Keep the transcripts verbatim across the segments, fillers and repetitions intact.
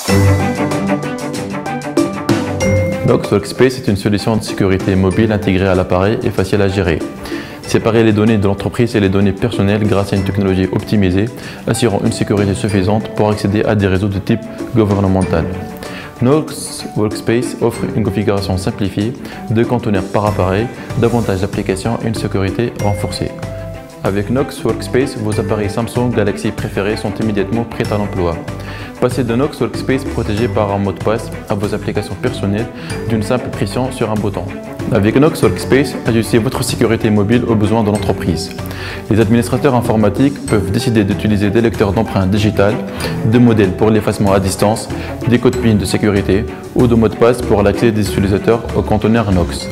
Knox Workspace est une solution de sécurité mobile intégrée à l'appareil et facile à gérer. Séparer les données de l'entreprise et les données personnelles grâce à une technologie optimisée, assurant une sécurité suffisante pour accéder à des réseaux de type gouvernemental. Knox Workspace offre une configuration simplifiée, deux conteneurs par appareil, davantage d'applications et une sécurité renforcée. Avec Knox Workspace, vos appareils Samsung Galaxy préférés sont immédiatement prêts à l'emploi. Passez de Knox Workspace protégé par un mot de passe à vos applications personnelles d'une simple pression sur un bouton. Avec Knox Workspace, ajustez votre sécurité mobile aux besoins de l'entreprise. Les administrateurs informatiques peuvent décider d'utiliser des lecteurs d'empreintes digitales, des modèles pour l'effacement à distance, des codes PIN de sécurité ou de mots de passe pour l'accès des utilisateurs au conteneur Knox.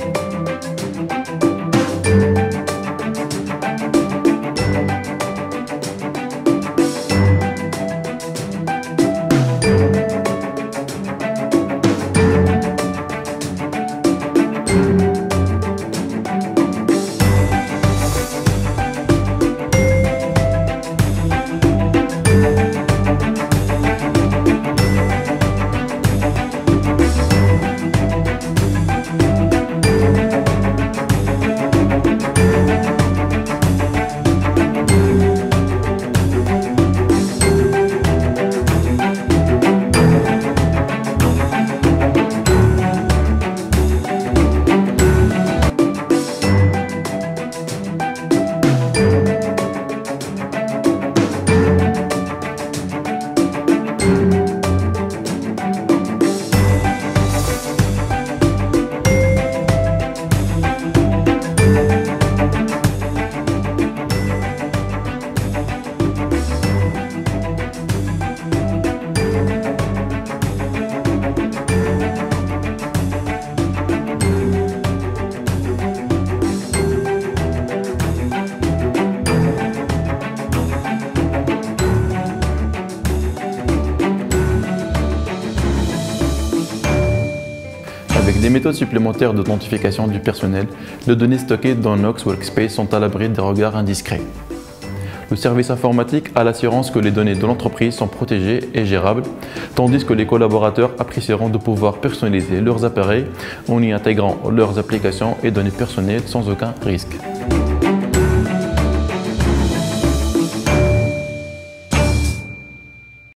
Avec des méthodes supplémentaires d'authentification du personnel, les données stockées dans Knox Workspace sont à l'abri des regards indiscrets. Le service informatique a l'assurance que les données de l'entreprise sont protégées et gérables, tandis que les collaborateurs apprécieront de pouvoir personnaliser leurs appareils en y intégrant leurs applications et données personnelles sans aucun risque.